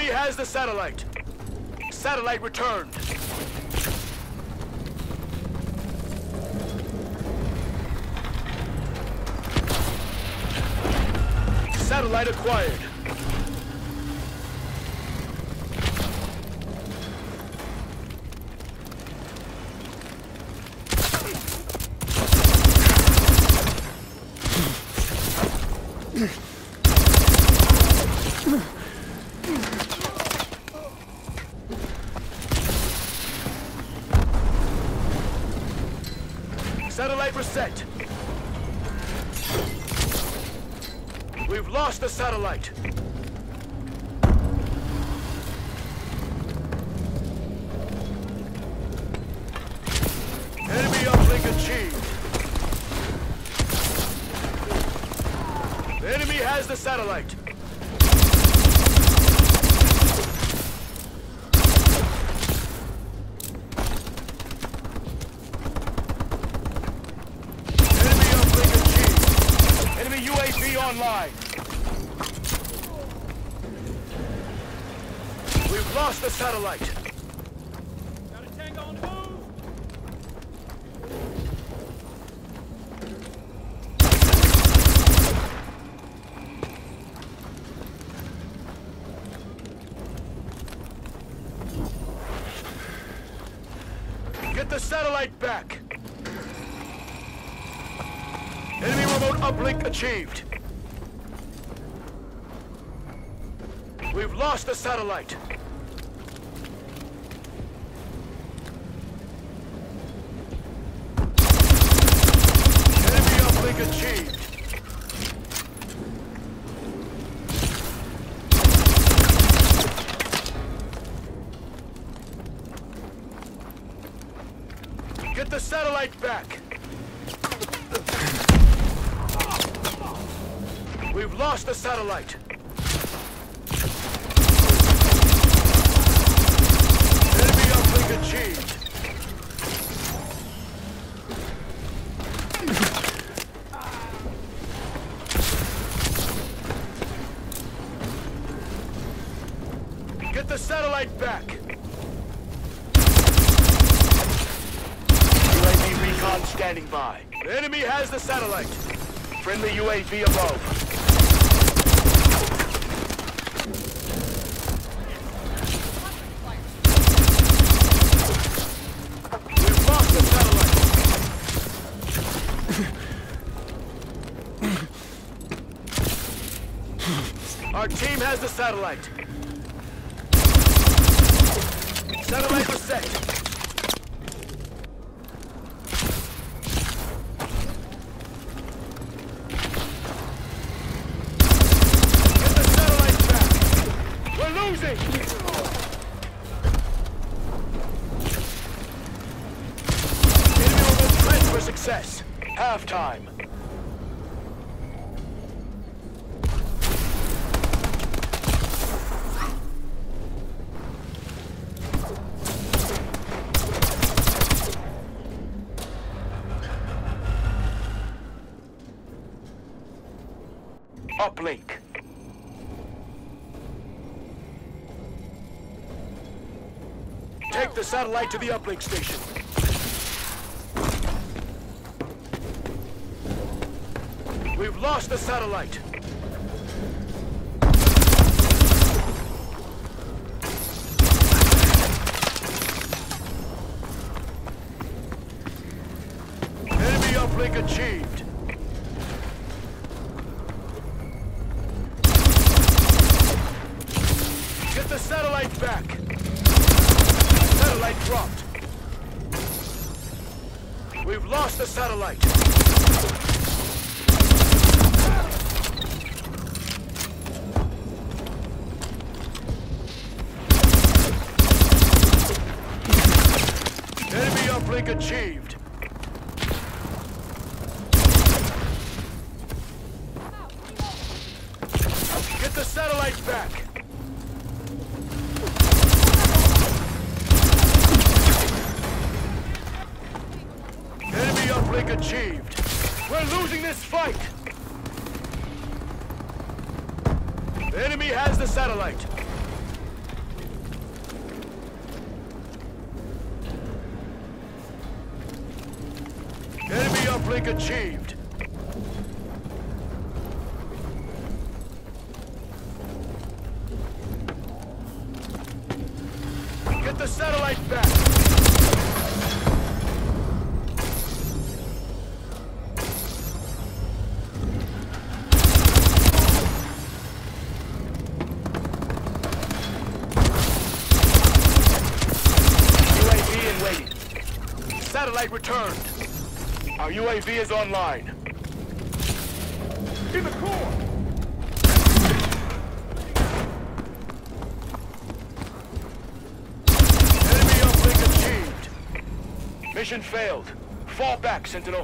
has the satellite. Satellite returned. Satellite acquired. Satellite reset. We've lost the satellite. Enemy uplink achieved. The enemy has the satellite. Enemy uplink achieved. Enemy UAV online. We've lost the satellite. Got a tango on the move. Get the satellite back. Enemy remote uplink achieved. We've lost the satellite. Enemy uplink achieved. Get the satellite back. We've lost the satellite. Enemy uplink achieved. Get the satellite back. UAV recon standing by. The enemy has the satellite. Friendly UAV above. We've lost the satellite. Our team has the satellite. Satellite reset. Get the satellite back. We're losing. Enemy remote transfer success. Halftime. Uplink. Take the satellite to the uplink station. We've lost the satellite. Enemy uplink achieved. Get the satellite back. Satellite dropped. We've lost the satellite. Enemy uplink achieved. Get the satellite back. Enemy uplink achieved. We're losing this fight. The enemy has the satellite. uplink achieved. Get the satellite back. UAV in waiting. Satellite returned. Our UAV is online. In the core! Enemy uplink achieved. Mission failed. Fall back, Sentinel.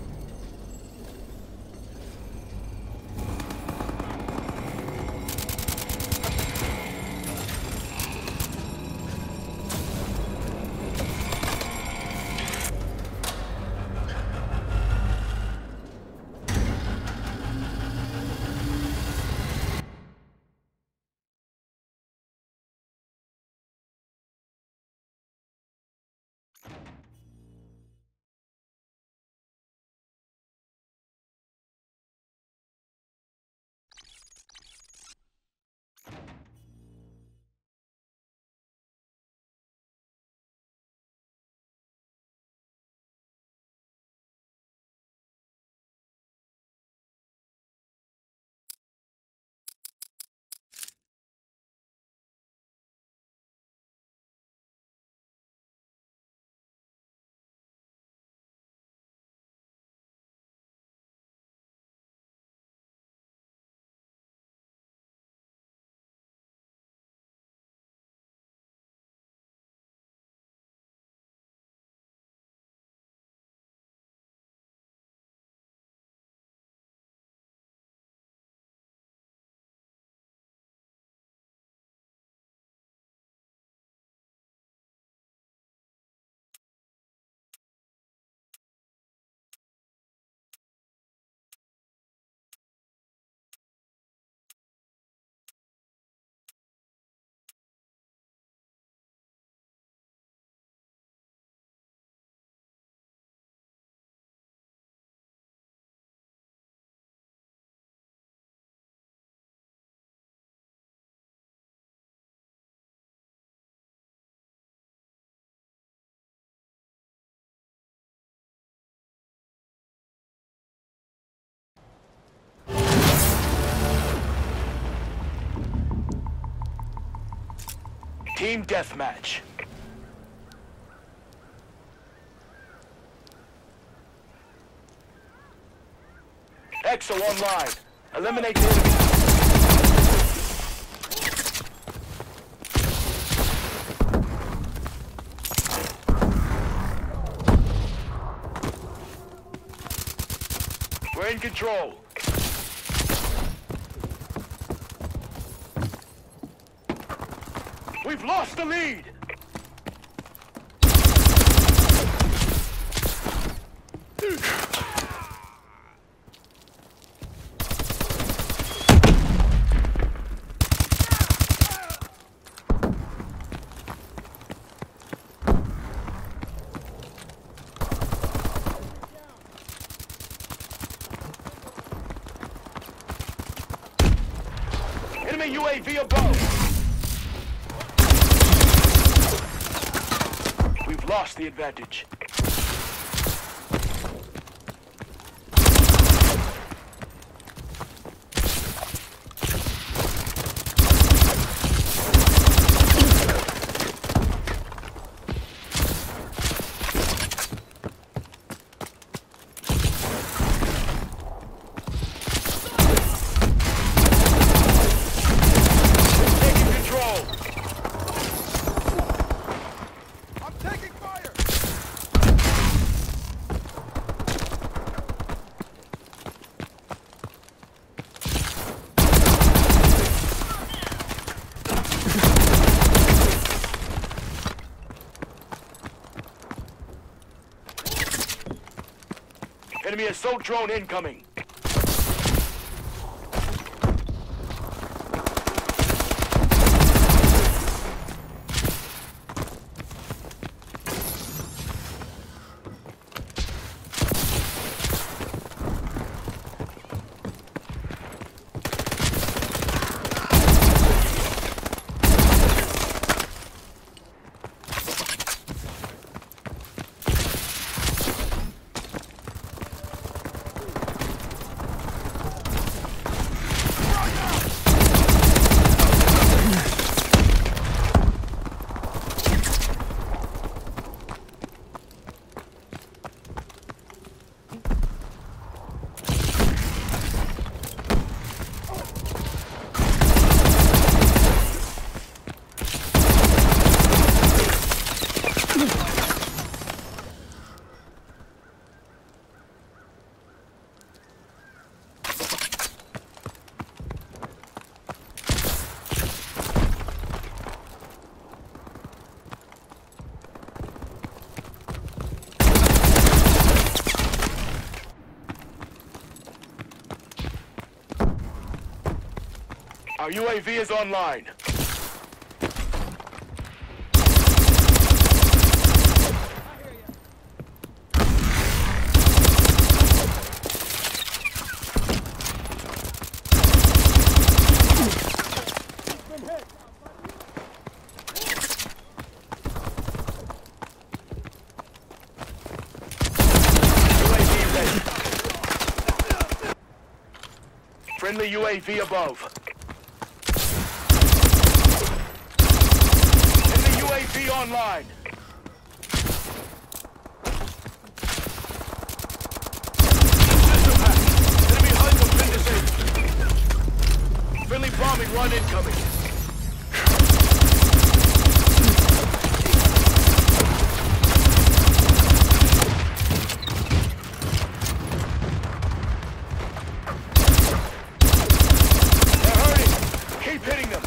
Team deathmatch. Exo online. Eliminate the enemy. We're in control. We've lost the lead! Enemy UAV above! We've lost the advantage. Enemy assault drone incoming. Our UAV is online. Friendly UAV above. Enemy UAV online. System hacked. Enemy HUD has been disabled. Friendly bombing run incoming. Keep hitting them.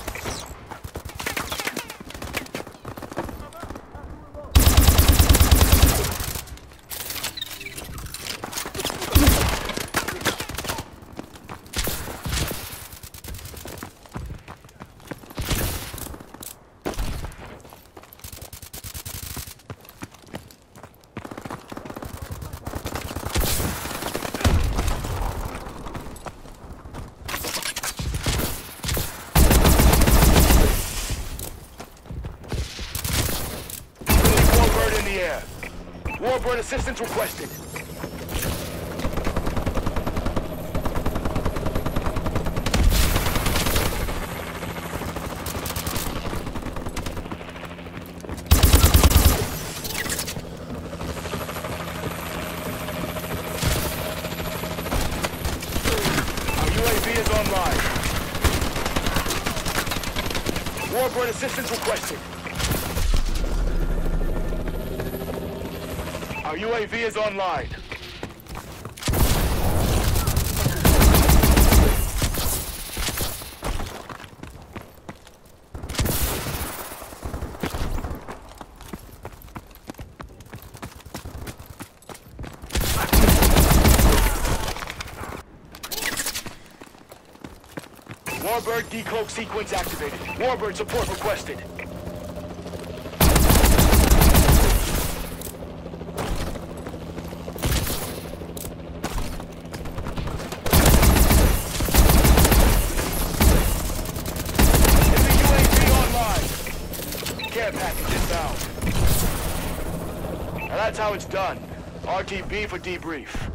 Warbird assistance requested. Our UAV is online. Warbird assistance requested. Our UAV is online. Warbird decloak sequence activated. Warbird support requested. Care package inbound. Now that's how it's done. RTB for debrief.